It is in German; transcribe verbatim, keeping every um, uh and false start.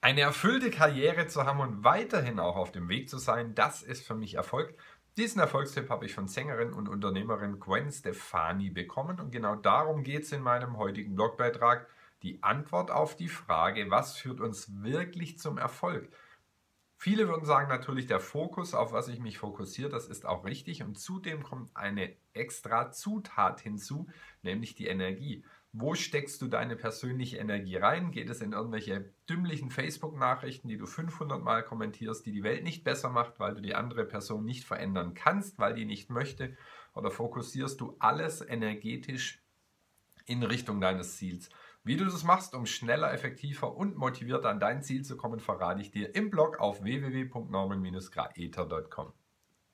Eine erfüllte Karriere zu haben und weiterhin auch auf dem Weg zu sein, das ist für mich Erfolg. Diesen Erfolgstipp habe ich von Sängerin und Unternehmerin Gwen Stefani bekommen und genau darum geht es in meinem heutigen Blogbeitrag. Die Antwort auf die Frage, was führt uns wirklich zum Erfolg? Viele würden sagen natürlich der Fokus, auf was ich mich fokussiere, das ist auch richtig und zudem kommt eine extra Zutat hinzu, nämlich die Energie. Wo steckst du deine persönliche Energie rein? Geht es in irgendwelche dümmlichen Facebook-Nachrichten, die du fünfhundert Mal kommentierst, die die Welt nicht besser macht, weil du die andere Person nicht verändern kannst, weil die nicht möchte? Oder fokussierst du alles energetisch in Richtung deines Ziels? Wie du das machst, um schneller, effektiver und motivierter an dein Ziel zu kommen, verrate ich dir im Blog auf w w w punkt norman Bindestrich graeter punkt com.